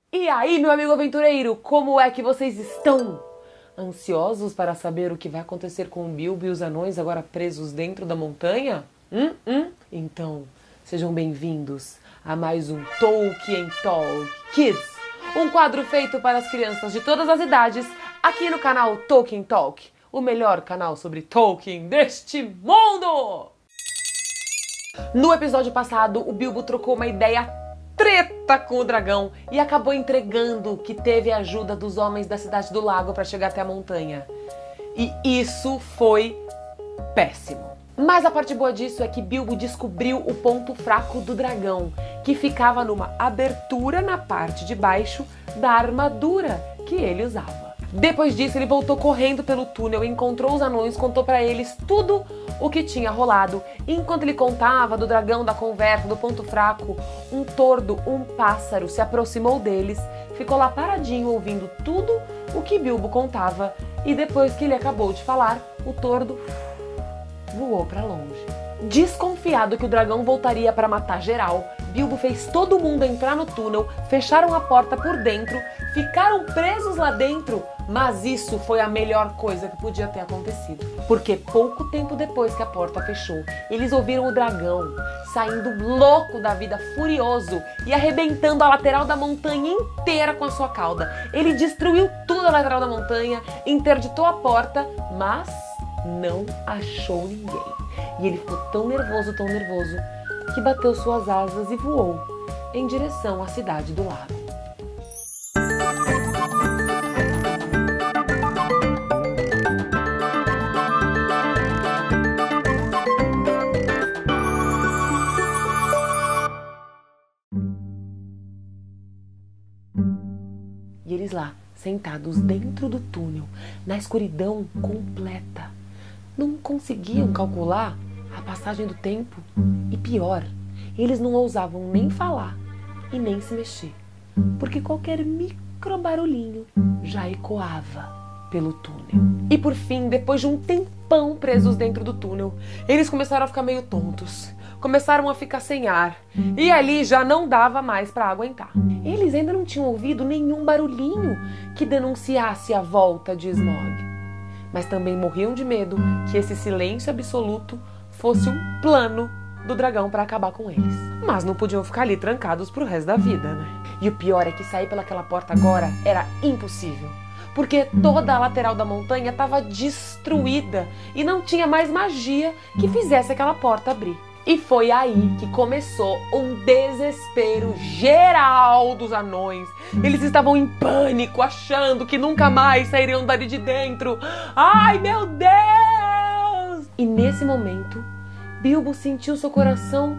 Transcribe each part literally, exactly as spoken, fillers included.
E aí, meu amigo aventureiro, como é que vocês estão? Ansiosos para saber o que vai acontecer com o Bilbo e os anões agora presos dentro da montanha? Hum, hum? Então, sejam bem-vindos a mais um Tolkien Talk Kids, um quadro feito para as crianças de todas as idades, aqui no canal Tolkien Talk, o melhor canal sobre Tolkien deste mundo! No episódio passado, o Bilbo trocou uma ideia treta com o dragão e acabou entregando que teve a ajuda dos homens da Cidade do Lago para chegar até a montanha. E isso foi péssimo. Mas a parte boa disso é que Bilbo descobriu o ponto fraco do dragão, que ficava numa abertura na parte de baixo da armadura que ele usava. Depois disso, ele voltou correndo pelo túnel, encontrou os anões, contou pra eles tudo o que tinha rolado. E enquanto ele contava do dragão, da conversa, do ponto fraco, um tordo, um pássaro, se aproximou deles, ficou lá paradinho ouvindo tudo o que Bilbo contava. E depois que ele acabou de falar, o tordo voou pra longe. Desconfiado que o dragão voltaria para matar geral, Bilbo fez todo mundo entrar no túnel, fecharam a porta por dentro, ficaram presos lá dentro, mas isso foi a melhor coisa que podia ter acontecido. Porque pouco tempo depois que a porta fechou, eles ouviram o dragão saindo louco da vida, furioso, e arrebentando a lateral da montanha inteira com a sua cauda. Ele destruiu tudo a lateral da montanha, interditou a porta, mas não achou ninguém. E ele ficou tão nervoso, tão nervoso, que bateu suas asas e voou em direção à Cidade do Lago. E eles lá, sentados dentro do túnel, na escuridão completa, não conseguiam calcular a passagem do tempo e pior, eles não ousavam nem falar e nem se mexer, porque qualquer micro barulhinho já ecoava pelo túnel. E por fim, depois de um tempão presos dentro do túnel, eles começaram a ficar meio tontos, começaram a ficar sem ar e ali já não dava mais para aguentar. Eles ainda não tinham ouvido nenhum barulhinho que denunciasse a volta de Smaug, mas também morriam de medo que esse silêncio absoluto fosse um plano do dragão para acabar com eles. Mas não podiam ficar ali trancados pro resto da vida, né? E o pior é que sair pelaquela porta agora era impossível, porque toda a lateral da montanha estava destruída e não tinha mais magia que fizesse aquela porta abrir. E foi aí que começou um desespero geral dos anões. Eles estavam em pânico, achando que nunca mais sairiam dali de dentro. Ai, meu Deus! E nesse momento, Bilbo sentiu seu coração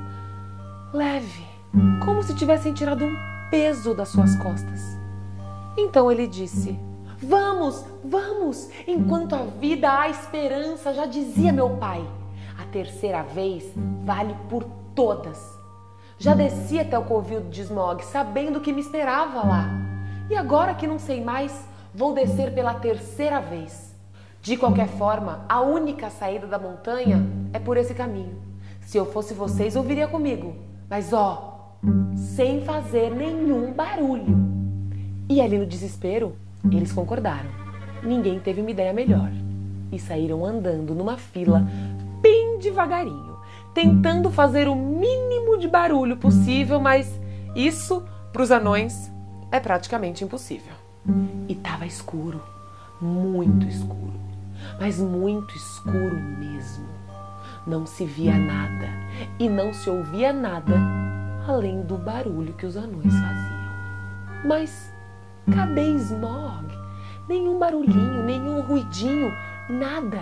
leve, como se tivessem tirado um peso das suas costas. Então ele disse: Vamos, vamos! Enquanto há vida, há esperança, já dizia meu pai. A terceira vez vale por todas. Já desci até o covil de Smaug, sabendo que me esperava lá. E agora que não sei mais, vou descer pela terceira vez. De qualquer forma, a única saída da montanha é por esse caminho. Se eu fosse vocês, ouviria comigo. Mas ó, sem fazer nenhum barulho. E ali no desespero, eles concordaram. Ninguém teve uma ideia melhor. E saíram andando numa fila bem devagarinho, tentando fazer o mínimo de barulho possível, mas isso, para os anões, é praticamente impossível. E tava escuro, muito escuro, mas muito escuro mesmo. Não se via nada e não se ouvia nada além do barulho que os anões faziam. Mas cadê Smaug? Nenhum barulhinho, nenhum ruidinho, nada.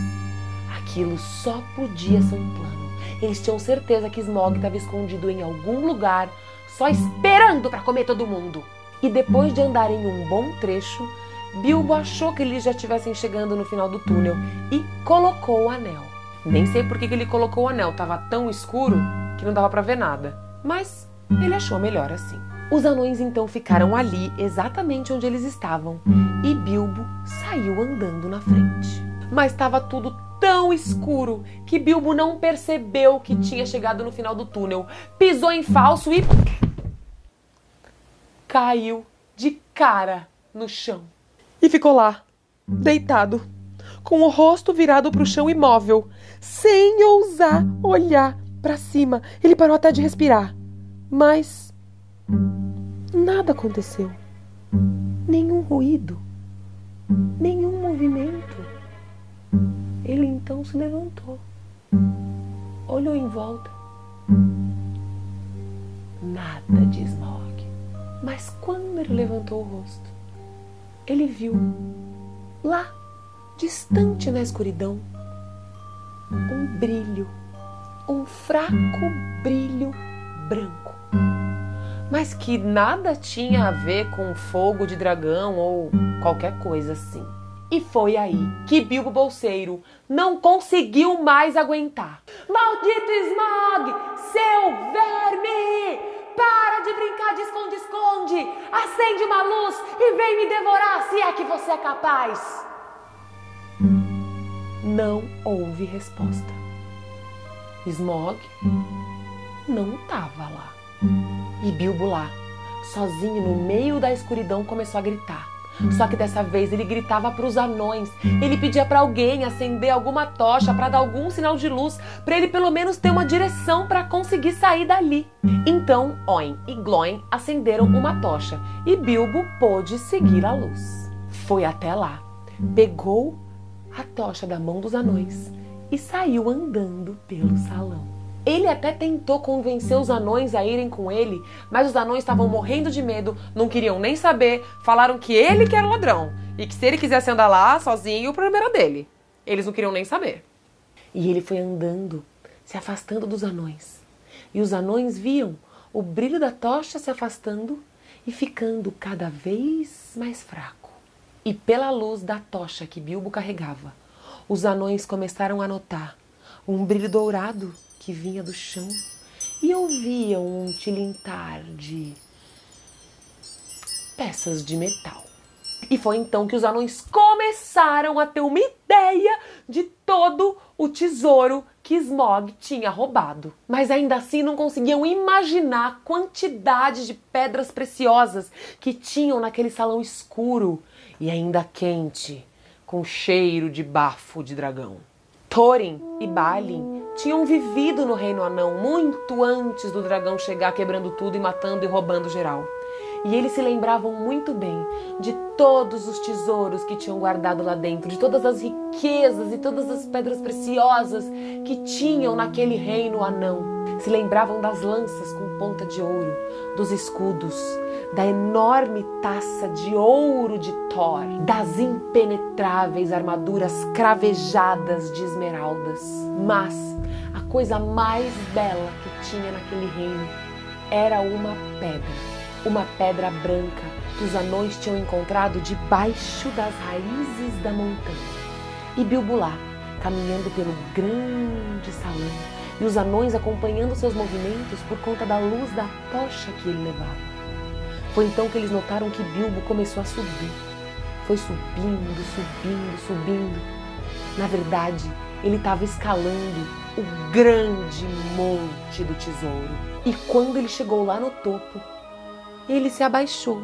Aquilo só podia ser um plano. Eles tinham certeza que Smaug estava escondido em algum lugar, só esperando para comer todo mundo. E depois de andarem um bom trecho, Bilbo achou que eles já estivessem chegando no final do túnel e colocou o anel. Nem sei por que ele colocou o anel, estava tão escuro que não dava para ver nada. Mas ele achou melhor assim. Os anões então ficaram ali, exatamente onde eles estavam, e Bilbo saiu andando na frente. Mas estava tudo tão escuro que Bilbo não percebeu que tinha chegado no final do túnel. Pisou em falso e caiu de cara no chão. E ficou lá, deitado, com o rosto virado para o chão imóvel, sem ousar olhar para cima. Ele parou até de respirar, mas nada aconteceu. Nenhum ruído, nenhum movimento. Ele então se levantou, olhou em volta. Nada de Smaug. Mas quando ele levantou o rosto, ele viu, lá, distante na escuridão, um brilho, um fraco brilho branco, mas que nada tinha a ver com fogo de dragão ou qualquer coisa assim. E foi aí que Bilbo Bolseiro não conseguiu mais aguentar. Maldito Smaug, seu verme! Para de brincar de esconde-esconde! Acende uma luz e vem me devorar se é que você é capaz! Não houve resposta. Smaug não estava lá. E Bilbo lá, sozinho no meio da escuridão, começou a gritar. Só que dessa vez ele gritava para os anões. Ele pedia para alguém acender alguma tocha, para dar algum sinal de luz, para ele pelo menos ter uma direção para conseguir sair dali. Então Oin e Glóin acenderam uma tocha e Bilbo pôde seguir a luz. Foi até lá, pegou a tocha da mão dos anões e saiu andando pelo salão. Ele até tentou convencer os anões a irem com ele, mas os anões estavam morrendo de medo, não queriam nem saber, falaram que ele que era o ladrão e que se ele quisesse andar lá sozinho, o problema era dele. Eles não queriam nem saber. E ele foi andando, se afastando dos anões. E os anões viam o brilho da tocha se afastando e ficando cada vez mais fraco. E pela luz da tocha que Bilbo carregava, os anões começaram a notar um brilho dourado que vinha do chão e ouviam um tilintar de peças de metal. E foi então que os anões começaram a ter uma ideia de todo o tesouro que Smaug tinha roubado. Mas ainda assim não conseguiam imaginar a quantidade de pedras preciosas que tinham naquele salão escuro e ainda quente, com cheiro de bafo de dragão. Thorin e Balin tinham vivido no Reino Anão muito antes do dragão chegar quebrando tudo e matando e roubando geral. E eles se lembravam muito bem de todos os tesouros que tinham guardado lá dentro, de todas as riquezas e todas as pedras preciosas que tinham naquele Reino Anão. Se lembravam das lanças com ponta de ouro, dos escudos, da enorme taça de ouro de Thor, das impenetráveis armaduras cravejadas de esmeraldas. Mas a coisa mais bela que tinha naquele reino era uma pedra. Uma pedra branca que os anões tinham encontrado debaixo das raízes da montanha. E Bilbo lá, caminhando pelo grande salão, e os anões acompanhando seus movimentos por conta da luz da tocha que ele levava. Foi então que eles notaram que Bilbo começou a subir. Foi subindo, subindo, subindo. Na verdade, ele estava escalando o grande monte do tesouro. E quando ele chegou lá no topo, ele se abaixou.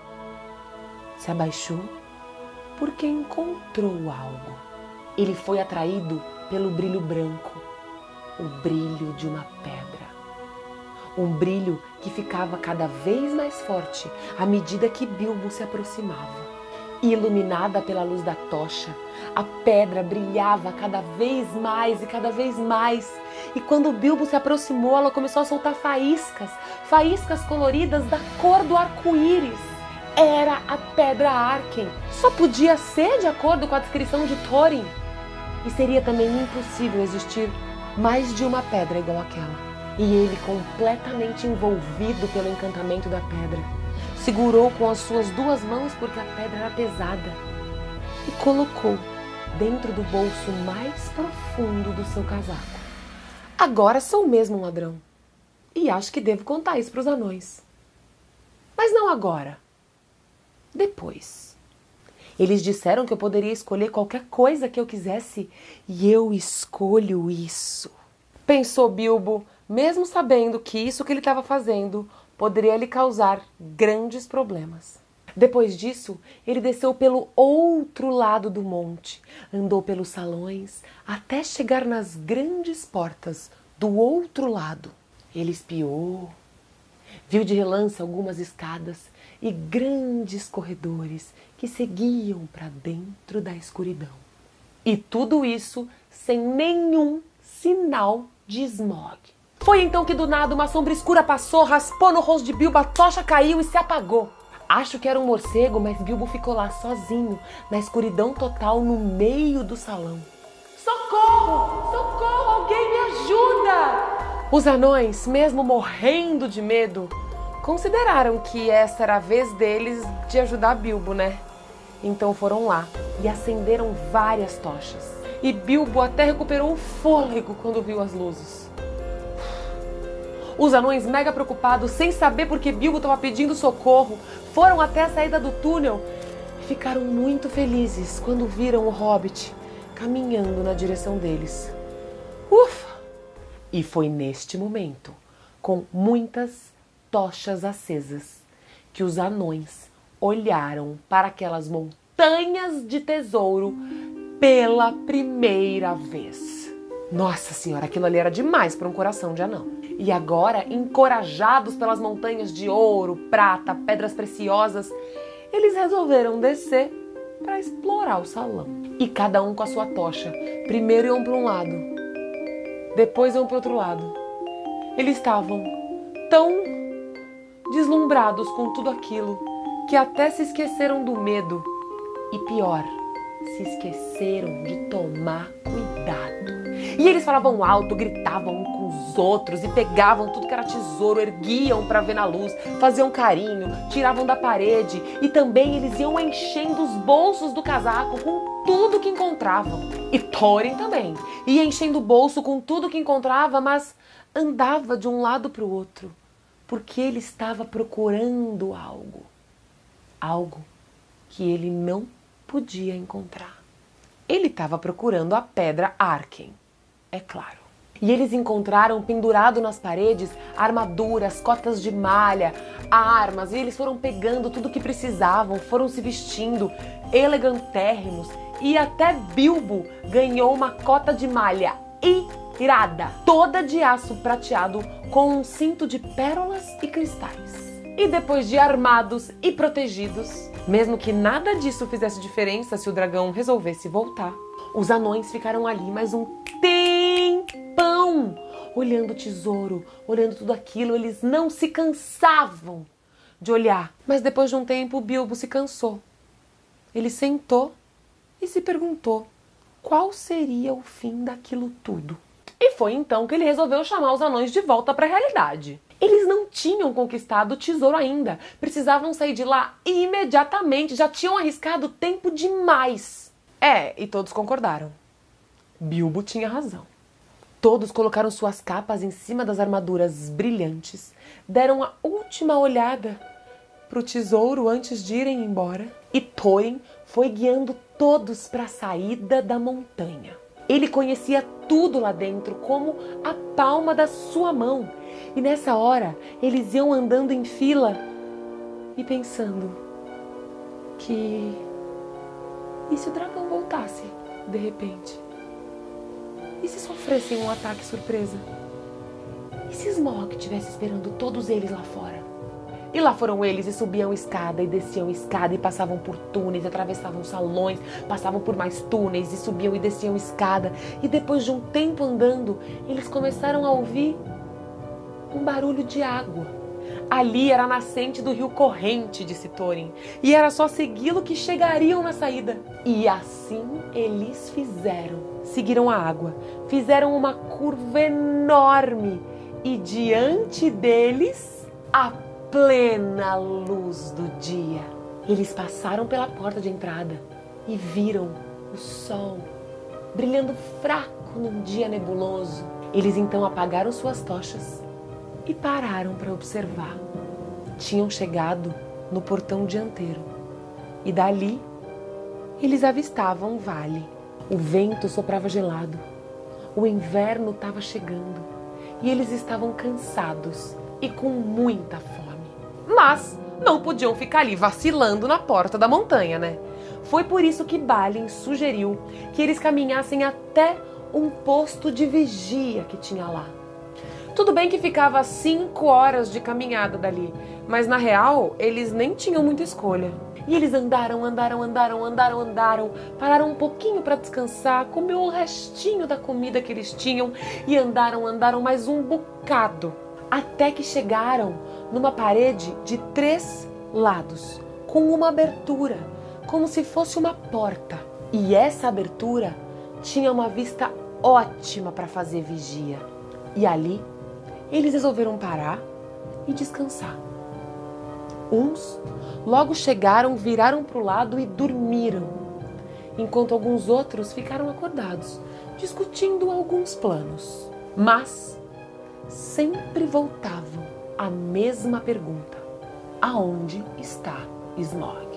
Se abaixou porque encontrou algo. Ele foi atraído pelo brilho branco, o brilho de uma pedra. Um brilho que ficava cada vez mais forte à medida que Bilbo se aproximava. Iluminada pela luz da tocha, a pedra brilhava cada vez mais e cada vez mais. E quando Bilbo se aproximou, ela começou a soltar faíscas, faíscas coloridas da cor do arco-íris. Era a Pedra Arken. Só podia ser de acordo com a descrição de Thorin. E seria também impossível existir mais de uma pedra igual àquela. E ele, completamente envolvido pelo encantamento da pedra, segurou com as suas duas mãos, porque a pedra era pesada, e colocou dentro do bolso mais profundo do seu casaco. Agora sou mesmo um ladrão. E acho que devo contar isso para os anões. Mas não agora. Depois. Eles disseram que eu poderia escolher qualquer coisa que eu quisesse, e eu escolho isso. Pensou Bilbo, mesmo sabendo que isso que ele estava fazendo poderia lhe causar grandes problemas. Depois disso, ele desceu pelo outro lado do monte, andou pelos salões até chegar nas grandes portas do outro lado. Ele espiou, viu de relance algumas escadas e grandes corredores que seguiam para dentro da escuridão. E tudo isso sem nenhum sinal de Smaug. Foi então que do nada uma sombra escura passou, raspou no rosto de Bilbo, a tocha caiu e se apagou. Acho que era um morcego, mas Bilbo ficou lá sozinho, na escuridão total, no meio do salão. Socorro! Socorro! Alguém me ajuda! Os anões, mesmo morrendo de medo, consideraram que essa era a vez deles de ajudar Bilbo, né? Então foram lá e acenderam várias tochas. E Bilbo até recuperou o fôlego quando viu as luzes. Os anões, mega preocupados, sem saber por que Bilbo estava pedindo socorro, foram até a saída do túnel e ficaram muito felizes quando viram o Hobbit caminhando na direção deles. Ufa! E foi neste momento, com muitas tochas acesas, que os anões olharam para aquelas montanhas de tesouro pela primeira vez. Nossa senhora, aquilo ali era demais para um coração de anão. E agora, encorajados pelas montanhas de ouro, prata, pedras preciosas, eles resolveram descer para explorar o salão. E cada um com a sua tocha. Primeiro iam para um lado, depois iam para o outro lado. Eles estavam tão deslumbrados com tudo aquilo que até se esqueceram do medo. E pior, se esqueceram de tomar cuidado. E eles falavam alto, gritavam um com os outros e pegavam tudo que era tesouro, erguiam para ver na luz, faziam carinho, tiravam da parede e também eles iam enchendo os bolsos do casaco com tudo que encontravam. E Thorin também ia enchendo o bolso com tudo que encontrava, mas andava de um lado para o outro, porque ele estava procurando algo. Algo que ele não podia encontrar. Ele estava procurando a pedra Arken, é claro. E eles encontraram pendurado nas paredes armaduras, cotas de malha, armas, e eles foram pegando tudo que precisavam, foram se vestindo elegantérrimos, e até Bilbo ganhou uma cota de malha irada, toda de aço prateado com um cinto de pérolas e cristais. E depois de armados e protegidos, mesmo que nada disso fizesse diferença se o dragão resolvesse voltar, os anões ficaram ali mais um tempão, olhando o tesouro, olhando tudo aquilo. Eles não se cansavam de olhar. Mas depois de um tempo, Bilbo se cansou. Ele sentou e se perguntou qual seria o fim daquilo tudo. E foi então que ele resolveu chamar os anões de volta para a realidade. Eles não tinham conquistado o tesouro ainda, precisavam sair de lá imediatamente, já tinham arriscado tempo demais. É, e todos concordaram. Bilbo tinha razão. Todos colocaram suas capas em cima das armaduras brilhantes, deram a última olhada para o tesouro antes de irem embora, e Thorin foi guiando todos para a saída da montanha. Ele conhecia tudo lá dentro como a palma da sua mão. E nessa hora, eles iam andando em fila e pensando que... E se o dragão voltasse, de repente? E se sofressem um ataque surpresa? E se Smaug estivesse esperando todos eles lá fora? E lá foram eles e subiam escada e desciam escada e passavam por túneis, atravessavam salões, passavam por mais túneis e subiam e desciam escada. E depois de um tempo andando, eles começaram a ouvir um barulho de água. Ali era a nascente do rio corrente, disse Thorin, e era só segui-lo que chegariam na saída. E assim eles fizeram. Seguiram a água, fizeram uma curva enorme e diante deles, a plena luz do dia. Eles passaram pela porta de entrada e viram o sol brilhando fraco num dia nebuloso. Eles então apagaram suas tochas e pararam para observar. Tinham chegado no portão dianteiro e dali eles avistavam um vale. O vento soprava gelado, o inverno estava chegando e eles estavam cansados e com muita fome. Mas não podiam ficar ali vacilando na porta da montanha, né? Foi por isso que Balin sugeriu que eles caminhassem até um posto de vigia que tinha lá. Tudo bem que ficava a cinco horas de caminhada dali, mas na real eles nem tinham muita escolha. E eles andaram, andaram, andaram, andaram, andaram, pararam um pouquinho para descansar, comer o restinho da comida que eles tinham e andaram, andaram mais um bocado, até que chegaram numa parede de três lados, com uma abertura, como se fosse uma porta. E essa abertura tinha uma vista ótima para fazer vigia. E ali eles resolveram parar e descansar. Uns logo chegaram, viraram para o lado e dormiram, enquanto alguns outros ficaram acordados, discutindo alguns planos. Mas sempre voltavam à mesma pergunta: aonde está Smaug?